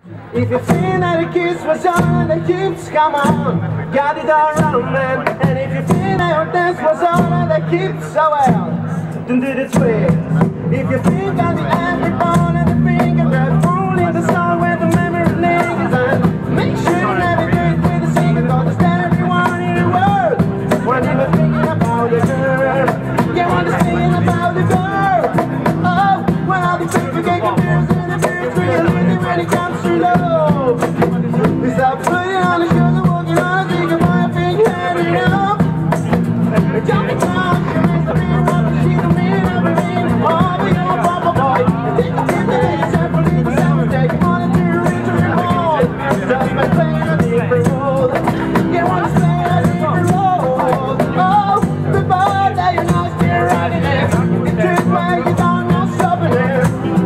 If you feel that a kiss was on the hips, come on, got it all wrong, man. And if you feel that your dance was on the hips, so well, then do the twist. If you feel got the every bone and the finger that roll in the song where the memory lingers, and make sure you never do it with a single, cause it's everyone in the world. When you're thinking about the girl, you want to sing about the girl. Oh, when all the people get confused in the beats, really when it comes to love. We stop putting on the shoes and walking on a thing of my finger heading up. Jumping down, she makes the beat up, and she's the mean of the mean. Oh, we go pop a boy. Take a tip that is separately the sound. Take one and two into the ball. Just by playing a different role. You want to play a different role. Oh, the ball that you know still riding it. The trick where you don't know stopping it.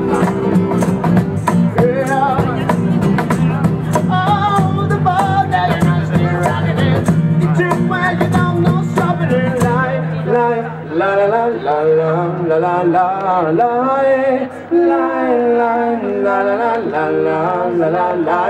La la la la la la la la la la la la la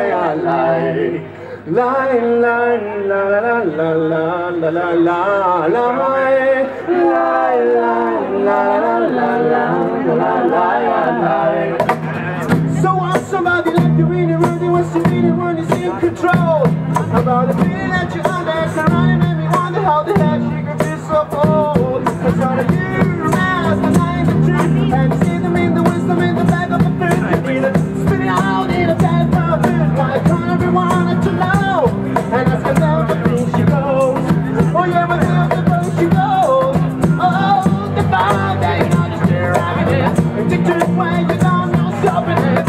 la. So want somebody like you really, really wants to be the one who's in control. About the feeling that you're under, crying made me wonder how the heck she could be so old. Cause all of you as the night the truth, and see them in the wisdom in the back of the food. Either spitting out in a bad food, like trying everyone to know. And ask herself the things she goes. Oh yeah, but now the way she goes. Oh, the vibe that you know just driving it. Addicted way you don't know stopping it.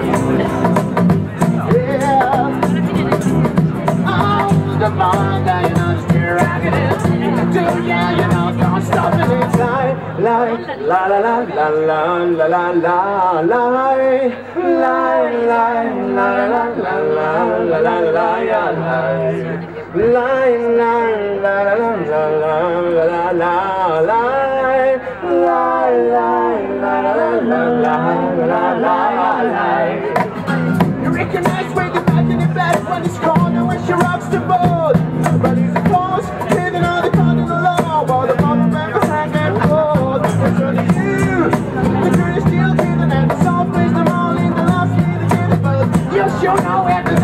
Yeah. Oh, the vibe that you know just driving it. Yeah, you know, don't stop it. La la la la la la la la la la la you recognize when you're back in the back when it's corner when she rocks the boat. But it's a pause, living on the corner of the law while the mama member hanging cold. It's only you, the truth is still hidden and the soft place, the all in the last little bit, but you sure know everything.